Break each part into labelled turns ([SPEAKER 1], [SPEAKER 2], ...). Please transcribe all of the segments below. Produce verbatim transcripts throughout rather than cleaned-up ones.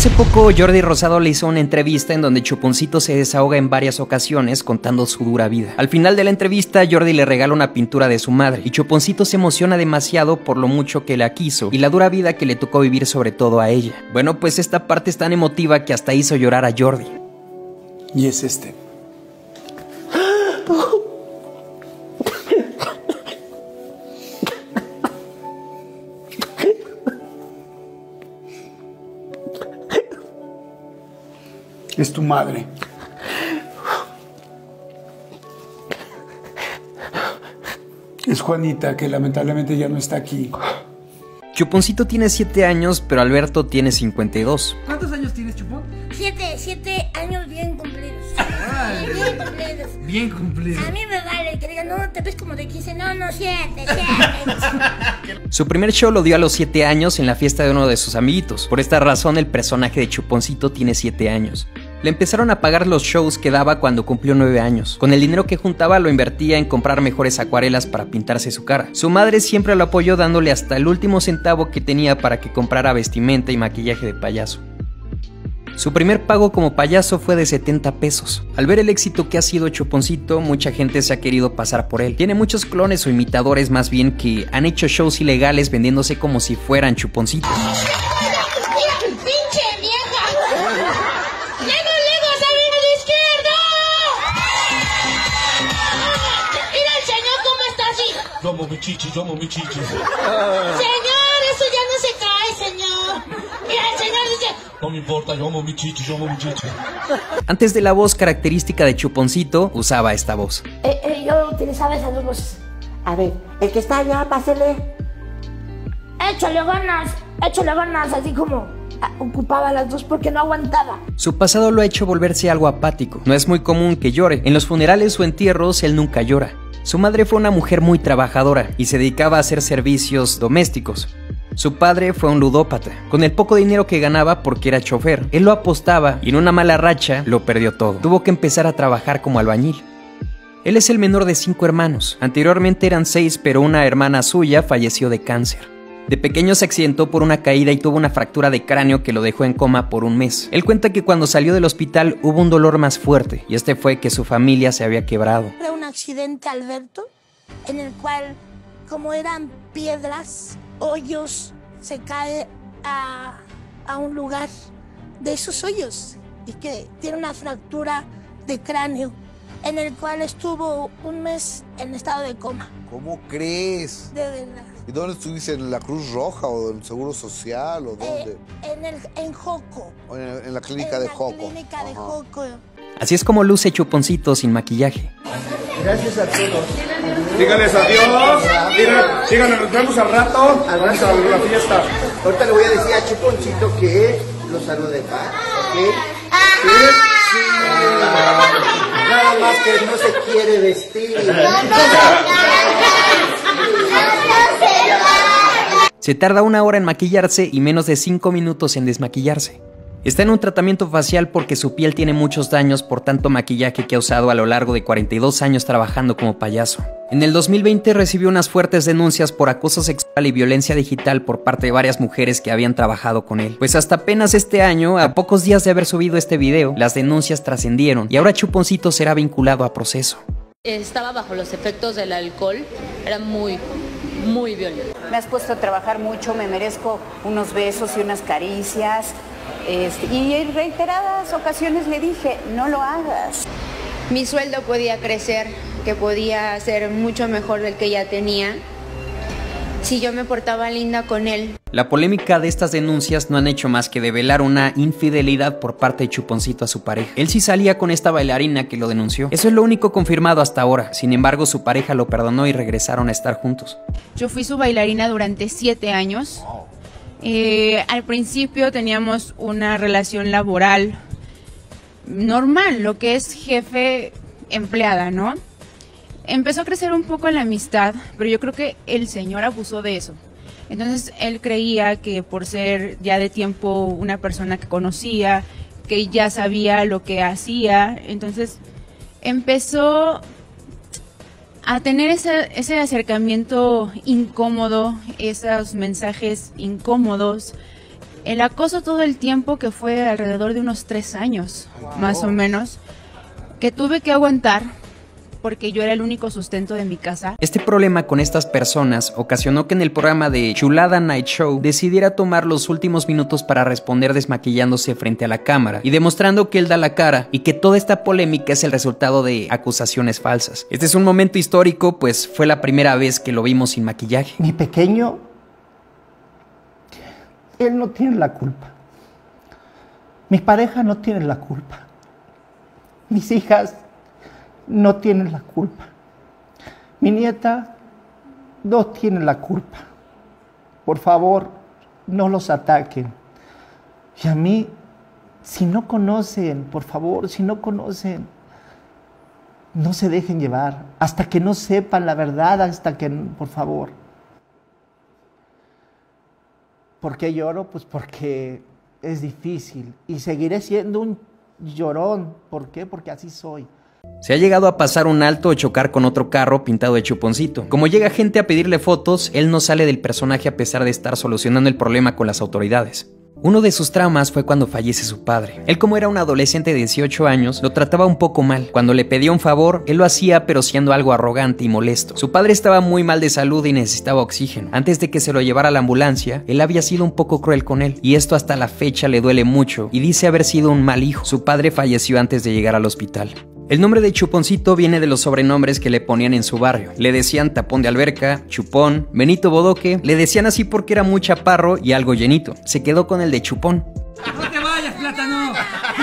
[SPEAKER 1] Hace poco Jordi Rosado le hizo una entrevista en donde Chuponcito se desahoga en varias ocasiones contando su dura vida. Al final de la entrevista, Jordi le regala una pintura de su madre y Chuponcito se emociona demasiado por lo mucho que la quiso y la dura vida que le tocó vivir, sobre todo a ella. Bueno, pues esta parte es tan emotiva que hasta hizo llorar a Jordi.
[SPEAKER 2] Y es este. Es tu madre. Es Juanita, que lamentablemente ya no está aquí.
[SPEAKER 1] Chuponcito tiene siete años, pero Alberto tiene cincuenta y dos.
[SPEAKER 3] ¿Cuántos años tienes, Chupón?
[SPEAKER 4] Siete, siete años bien cumplidos.
[SPEAKER 3] Ay,
[SPEAKER 4] bien cumplidos.
[SPEAKER 3] Bien cumplidos.
[SPEAKER 4] A mí me vale que digan, no, te ves como de quince. No, no, siete, siete.
[SPEAKER 1] Su primer show lo dio a los siete años en la fiesta de uno de sus amiguitos. Por esta razón, el personaje de Chuponcito tiene siete años. Le empezaron a pagar los shows que daba cuando cumplió nueve años. Con el dinero que juntaba lo invertía en comprar mejores acuarelas para pintarse su cara. Su madre siempre lo apoyó dándole hasta el último centavo que tenía para que comprara vestimenta y maquillaje de payaso. Su primer pago como payaso fue de setenta pesos. Al ver el éxito que ha sido Chuponcito, mucha gente se ha querido pasar por él. Tiene muchos clones o imitadores más bien que han hecho shows ilegales vendiéndose como si fueran Chuponcitos.
[SPEAKER 5] Yo amo mi chichi, yo amo mi chichi.
[SPEAKER 4] Señor, eso ya no se cae, señor. Mira, el señor dice...
[SPEAKER 5] No me importa, yo amo mi chichi, yo amo mi chichi.
[SPEAKER 1] Antes de la voz característica de Chuponcito, usaba esta voz.
[SPEAKER 4] Eh, eh, yo utilizaba esas dos voces.
[SPEAKER 6] A ver, el que está allá, pásele.
[SPEAKER 4] Échale ganas, échale ganas, así como... ocupaba las dos porque no aguantaba.
[SPEAKER 1] Su pasado lo ha hecho volverse algo apático. No es muy común que llore. En los funerales o entierros, él nunca llora. Su madre fue una mujer muy trabajadora y se dedicaba a hacer servicios domésticos. Su padre fue un ludópata. Con el poco dinero que ganaba porque era chofer, él lo apostaba y en una mala racha lo perdió todo. Tuvo que empezar a trabajar como albañil. Él es el menor de cinco hermanos. Anteriormente eran seis, pero una hermana suya falleció de cáncer. De pequeño se accidentó por una caída y tuvo una fractura de cráneo que lo dejó en coma por un mes. Él cuenta que cuando salió del hospital hubo un dolor más fuerte y este fue que su familia se había quebrado.
[SPEAKER 4] Era un accidente, Alberto, en el cual, como eran piedras, hoyos, se cae a, a un lugar de esos hoyos y que tiene una fractura de cráneo, en el cual estuvo un mes en estado de coma.
[SPEAKER 7] ¿Cómo crees?
[SPEAKER 4] De verdad.
[SPEAKER 7] ¿Y dónde estuviste? ¿En la Cruz Roja o en el Seguro Social o dónde?
[SPEAKER 4] Eh, en, el, en Joco.
[SPEAKER 7] ¿O en, en la clínica
[SPEAKER 4] en
[SPEAKER 7] de
[SPEAKER 4] la
[SPEAKER 7] Joco?
[SPEAKER 4] clínica
[SPEAKER 7] Ajá.
[SPEAKER 4] de Joco.
[SPEAKER 1] Así es como luce Chuponcito sin maquillaje.
[SPEAKER 2] Gracias a todos. Díganles adiós. Díganle, díganle, nos vemos al rato. Al rato a la fiesta.
[SPEAKER 6] Ahorita le voy a decir a Chuponcito que lo salude, ¿va? ¿Ok? ¿Sí? Sí. Nada más que no se quiere vestir.
[SPEAKER 1] Se tarda una hora en maquillarse y menos de cinco minutos en desmaquillarse. Está en un tratamiento facial porque su piel tiene muchos daños por tanto maquillaje que ha usado a lo largo de cuarenta y dos años trabajando como payaso. En el dos mil veinte recibió unas fuertes denuncias por acoso sexual y violencia digital por parte de varias mujeres que habían trabajado con él. Pues hasta apenas este año, a pocos días de haber subido este video, las denuncias trascendieron y ahora Chuponcito será vinculado a proceso.
[SPEAKER 8] Estaba bajo los efectos del alcohol, era muy, muy violento.
[SPEAKER 9] Me has puesto a trabajar mucho, me merezco unos besos y unas caricias. Este, y en reiteradas ocasiones le dije, no lo hagas.
[SPEAKER 8] Mi sueldo podía crecer, que podía ser mucho mejor del que ya tenía, si yo me portaba linda con él.
[SPEAKER 1] La polémica de estas denuncias no han hecho más que develar una infidelidad por parte de Chuponcito a su pareja. Él sí salía con esta bailarina que lo denunció. Eso es lo único confirmado hasta ahora. Sin embargo, su pareja lo perdonó y regresaron a estar juntos.
[SPEAKER 10] Yo fui su bailarina durante siete años. Eh, al principio teníamos una relación laboral normal, lo que es jefe-empleada, ¿no? Empezó a crecer un poco la amistad, pero yo creo que el señor abusó de eso. Entonces él creía que por ser ya de tiempo una persona que conocía, que ya sabía lo que hacía, entonces empezó a tener ese, ese acercamiento incómodo, esos mensajes incómodos, El acoso todo el tiempo, que fue alrededor de unos tres años, wow. más o menos, que tuve que aguantar porque yo era el único sustento de mi casa.
[SPEAKER 1] Este problema con estas personas ocasionó que en el programa de Chulada Night Show decidiera tomar los últimos minutos para responder desmaquillándose frente a la cámara y demostrando que él da la cara y que toda esta polémica es el resultado de acusaciones falsas. Este es un momento histórico, pues fue la primera vez que lo vimos sin maquillaje.
[SPEAKER 11] Mi pequeño, él no tiene la culpa. Mi pareja no tiene la culpa. Mis hijas no tienen la culpa. Mi nieta no tiene la culpa. Por favor, no los ataquen. Y a mí, si no conocen, por favor, si no conocen, no se dejen llevar. Hasta que no sepan la verdad, hasta que, por favor. ¿Por qué lloro? Pues porque es difícil. Y seguiré siendo un llorón. ¿Por qué? Porque así soy.
[SPEAKER 1] Se ha llegado a pasar un alto o chocar con otro carro pintado de Chuponcito. Como llega gente a pedirle fotos, él no sale del personaje a pesar de estar solucionando el problema con las autoridades. Uno de sus traumas fue cuando fallece su padre. Él, como era un adolescente de dieciocho años, lo trataba un poco mal. Cuando le pedía un favor, él lo hacía pero siendo algo arrogante y molesto. Su padre estaba muy mal de salud y necesitaba oxígeno. Antes de que se lo llevara a la ambulancia, él había sido un poco cruel con él, y esto hasta la fecha le duele mucho y dice haber sido un mal hijo. Su padre falleció antes de llegar al hospital. El nombre de Chuponcito viene de los sobrenombres que le ponían en su barrio. Le decían Tapón de Alberca, Chupón, Benito Bodoque. Le decían así porque era muy chaparro y algo llenito. Se quedó con el de Chupón.
[SPEAKER 3] ¡No te vayas, plátano!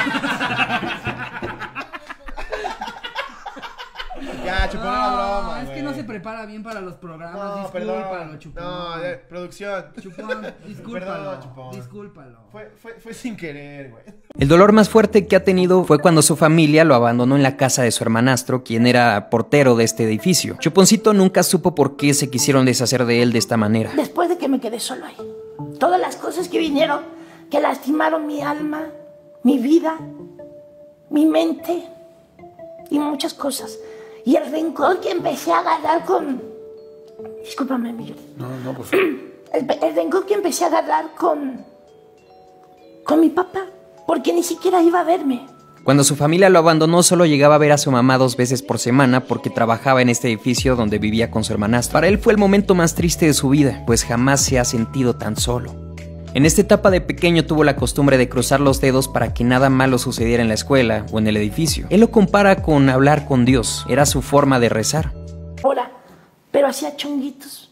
[SPEAKER 2] Ya, Chupón era
[SPEAKER 3] No,
[SPEAKER 2] broma,
[SPEAKER 3] es
[SPEAKER 2] güey.
[SPEAKER 3] que no se prepara bien para los programas.
[SPEAKER 2] No, perdón.
[SPEAKER 3] Discúlpalo, Chupón.
[SPEAKER 2] No, eh, producción.
[SPEAKER 3] Chupón, discúlpalo.
[SPEAKER 2] Perdón, Chupón.
[SPEAKER 3] Discúlpalo.
[SPEAKER 2] Fue, fue, fue sin querer, güey.
[SPEAKER 1] El dolor más fuerte que ha tenido fue cuando su familia lo abandonó en la casa de su hermanastro, quien era portero de este edificio. Chuponcito nunca supo por qué se quisieron deshacer de él de esta manera.
[SPEAKER 4] Después de que me quedé solo ahí, todas las cosas que vinieron, que lastimaron mi alma, mi vida, mi mente y muchas cosas. Y el rencor que empecé a agarrar con... Discúlpame, mi Yuri.
[SPEAKER 2] No, no, por favor.
[SPEAKER 4] El, el rencor que empecé a agarrar con... con mi papá, porque ni siquiera iba a verme.
[SPEAKER 1] Cuando su familia lo abandonó, solo llegaba a ver a su mamá dos veces por semana porque trabajaba en este edificio donde vivía con su hermanastro. Para él fue el momento más triste de su vida, pues jamás se ha sentido tan solo. En esta etapa de pequeño tuvo la costumbre de cruzar los dedos para que nada malo sucediera en la escuela o en el edificio. Él lo compara con hablar con Dios, era su forma de rezar.
[SPEAKER 4] Ahora, pero hacía chonguitos.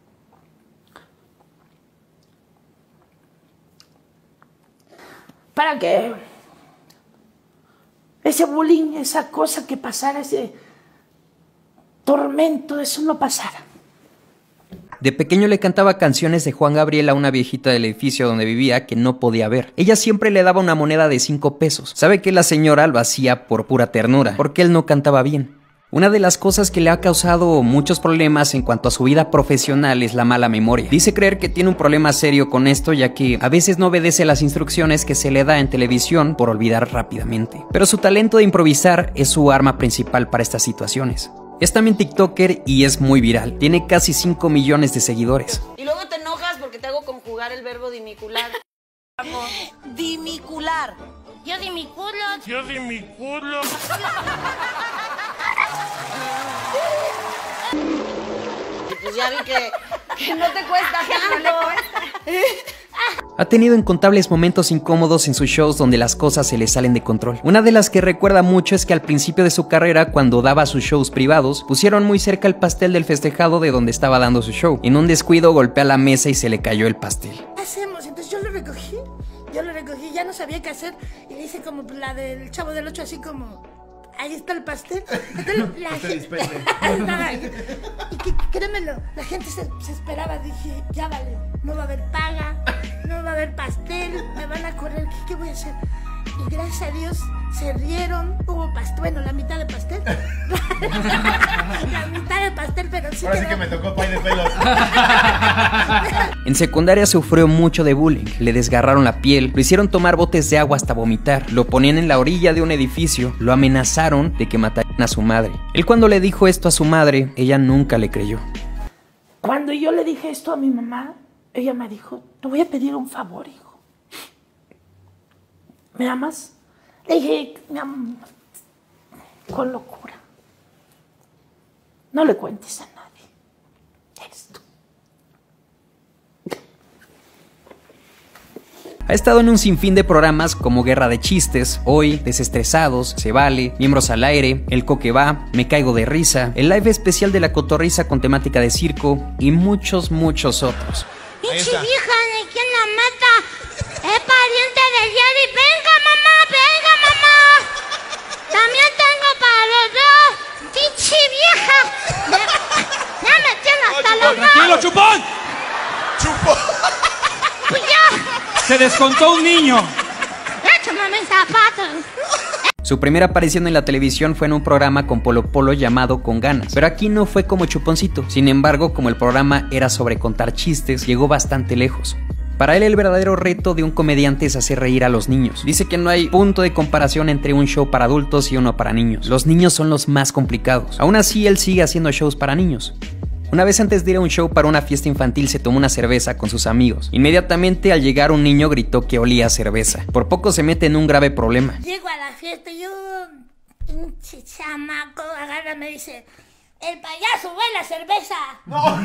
[SPEAKER 4] Para que ese bullying, esa cosa que pasara, ese tormento, eso no pasara.
[SPEAKER 1] De pequeño le cantaba canciones de Juan Gabriel a una viejita del edificio donde vivía que no podía ver. Ella siempre le daba una moneda de cinco pesos. Sabe que la señora lo hacía por pura ternura, porque él no cantaba bien. Una de las cosas que le ha causado muchos problemas en cuanto a su vida profesional es la mala memoria. Dice creer que tiene un problema serio con esto, ya que a veces no obedece las instrucciones que se le da en televisión por olvidar rápidamente. Pero su talento de improvisar es su arma principal para estas situaciones. Es también TikToker y es muy viral. Tiene casi cinco millones de seguidores.
[SPEAKER 12] Y luego te enojas porque te hago conjugar el verbo dimicular. Dimicular. Yo di mi culo.
[SPEAKER 5] Yo di mi culo.
[SPEAKER 12] Pues ya vi que, que no te cuesta tanto.
[SPEAKER 1] Ha tenido incontables momentos incómodos en sus shows donde las cosas se le salen de control. Una de las que recuerda mucho es que al principio de su carrera, cuando daba sus shows privados, pusieron muy cerca el pastel del festejado de donde estaba dando su show. En un descuido golpea la mesa y se le cayó el pastel.
[SPEAKER 4] ¿Qué hacemos? Entonces yo lo recogí, yo lo recogí, ya no sabía qué hacer y le hice como la del Chavo del Ocho, así como... Ahí está el pastel. Entonces, la gente, y que, créemelo, la gente se, se esperaba. Dije, ya vale, no va a haber paga, no va a haber pastel, me van a correr, ¿qué, qué voy a hacer? Y gracias a Dios se rieron, hubo pastel, bueno, la mitad de pastel. La mitad de pastel, pero sí.
[SPEAKER 2] Ahora sí que me tocó pay de pelos.
[SPEAKER 1] En secundaria sufrió mucho de bullying, le desgarraron la piel, lo hicieron tomar botes de agua hasta vomitar, lo ponían en la orilla de un edificio, lo amenazaron de que matarían a su madre. Él, cuando le dijo esto a su madre, ella nunca le creyó.
[SPEAKER 4] Cuando yo le dije esto a mi mamá, ella me dijo, te voy a pedir un favor, hijo. ¿me amas? Le dije, mi amor, con locura. No le cuentes a nadie esto.
[SPEAKER 1] Ha estado en un sinfín de programas como Guerra de Chistes, Hoy, Desestresados, Se Vale, Miembros al Aire, El Coque Va, Me Caigo de Risa, el live especial de La Cotorrisa con temática de circo y muchos, muchos otros.
[SPEAKER 13] ¡Pinche vieja! ¿De quién la mata? Es pariente del Yari. ¡Venga, mamá! ¡Venga, mamá! También tengo para los dos. ¡Pinche vieja! Me- Ya me tiene hasta los dos.
[SPEAKER 14] ¡Tranquilo, chupón!
[SPEAKER 13] ¡Chupón! Pues ya.
[SPEAKER 14] ¡Se descontó un niño!
[SPEAKER 13] ¡Échame mis zapatos!
[SPEAKER 1] Su primera aparición en la televisión fue en un programa con Polo Polo llamado Con Ganas, pero aquí no fue como Chuponcito. Sin embargo, como el programa era sobre contar chistes, llegó bastante lejos. Para él el verdadero reto de un comediante es hacer reír a los niños. Dice que no hay punto de comparación entre un show para adultos y uno para niños. Los niños son los más complicados. Aún así, él sigue haciendo shows para niños. Una vez antes de ir a un show para una fiesta infantil se tomó una cerveza con sus amigos. Inmediatamente al llegar un niño gritó que olía a cerveza. Por poco se mete en un grave problema.
[SPEAKER 4] Llego a la fiesta y un pinche chamaco agarra y me dice, el payaso huele a cerveza. No.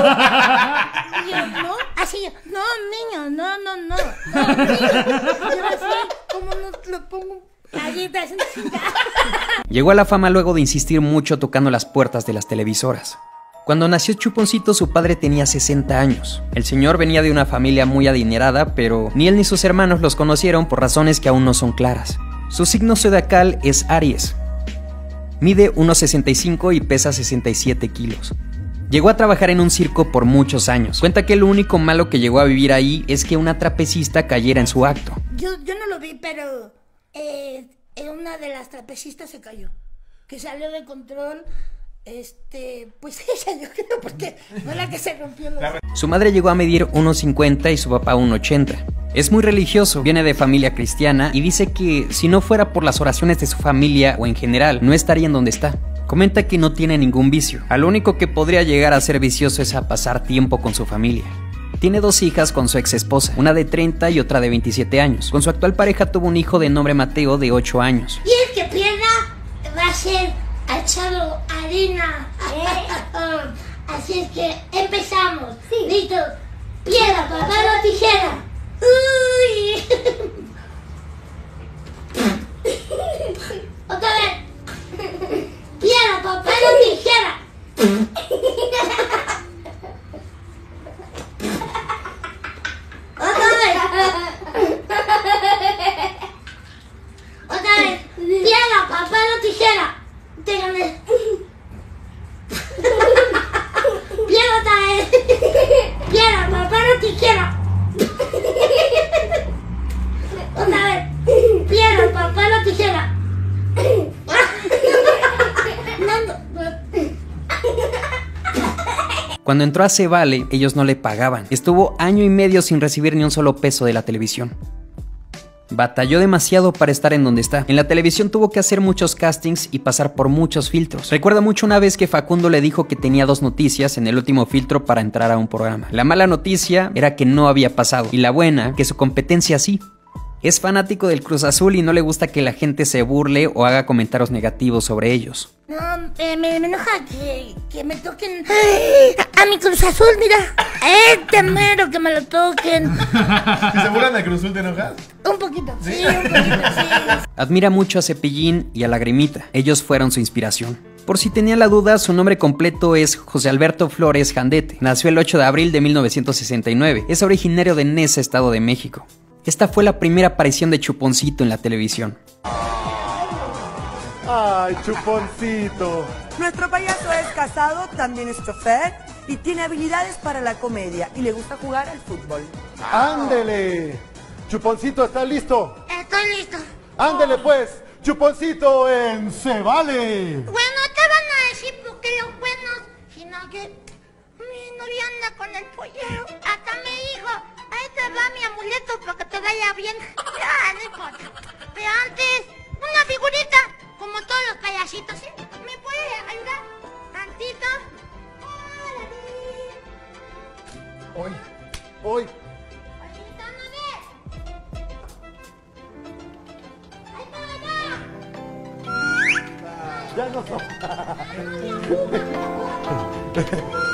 [SPEAKER 4] Y yo, no, así yo, no, niño, no, no, no, no, niño. Y yo así, ¿cómo no le pongo galletas?
[SPEAKER 1] Llegó a la fama luego de insistir mucho tocando las puertas de las televisoras. Cuando nació Chuponcito, su padre tenía sesenta años. El señor venía de una familia muy adinerada, pero ni él ni sus hermanos los conocieron por razones que aún no son claras. Su signo zodiacal es Aries. Mide uno sesenta y cinco y pesa sesenta y siete kilos. Llegó a trabajar en un circo por muchos años. Cuenta que lo único malo que llegó a vivir ahí es que una trapecista cayera en su acto.
[SPEAKER 4] Yo, yo no lo vi, pero eh, una de las trapecistas se cayó. Que salió de control. Este, pues ella, yo creo, porque fue la que se rompió los...
[SPEAKER 1] Su madre llegó a medir uno cincuenta y su papá uno ochenta. Es muy religioso, viene de familia cristiana y dice que si no fuera por las oraciones de su familia o en general, no estaría en donde está. Comenta que no tiene ningún vicio. A lo único que podría llegar a ser vicioso es a pasar tiempo con su familia. Tiene dos hijas con su ex esposa, una de treinta y otra de veintisiete años. Con su actual pareja tuvo un hijo de nombre Mateo de ocho años.
[SPEAKER 4] Y el que pierda va a ser echado harina. ¿Eh? Así es que empezamos. Sí. Listo. Piedra, papel o tijera. Uy. Otra vez. Piedra, papel o tijera. Otra vez. Otra vez. Piedra, papel o tijera. Te gané. Piedra, otra vez. Piedra, papel o tijera. Otra vez. Piedra, papel o tijera.
[SPEAKER 1] Cuando entró a Se Vale, ellos no le pagaban. Estuvo año y medio sin recibir ni un solo peso de la televisión. Batalló demasiado para estar en donde está. En la televisión tuvo que hacer muchos castings y pasar por muchos filtros. Recuerda mucho una vez que Facundo le dijo que tenía dos noticias en el último filtro para entrar a un programa. La mala noticia era que no había pasado y la buena, que su competencia sí. Es fanático del Cruz Azul y no le gusta que la gente se burle o haga comentarios negativos sobre ellos.
[SPEAKER 4] No, eh, me, me enoja que, que me toquen ¡ay! A mi Cruz Azul, mira. Eh, te mero que me lo toquen.
[SPEAKER 2] ¿Si se burlan de Cruz Azul te enojas?
[SPEAKER 4] Un poquito, sí, sí un poquito, sí.
[SPEAKER 1] Admira mucho a Cepillín y a Lagrimita. Ellos fueron su inspiración. Por si tenía la duda, su nombre completo es José Alberto Flores Jandete. Nació el ocho de abril de mil novecientos sesenta y nueve. Es originario de Neza, Estado de México. Esta fue la primera aparición de Chuponcito en la televisión.
[SPEAKER 15] ¡Ay, Chuponcito!
[SPEAKER 16] Nuestro payaso es casado, también es chofer y tiene habilidades para la comedia y le gusta jugar al fútbol.
[SPEAKER 15] ¡Ándele! Chuponcito, ¿estás listo?
[SPEAKER 13] Estoy listo.
[SPEAKER 15] ¡Ándele pues! Chuponcito en Se Vale.
[SPEAKER 13] Bueno, te van a decir porque los buenos, sino que mi novia anda con el pollero. Hasta me dijo, ahí te va mi amuleto para que te vaya bien. Ya, no importa. Pero antes, una figurita, como todos los payasitos, ¿sí? ¿Me puedes ayudar? Tantito.
[SPEAKER 15] Hoy, hoy. Ya no.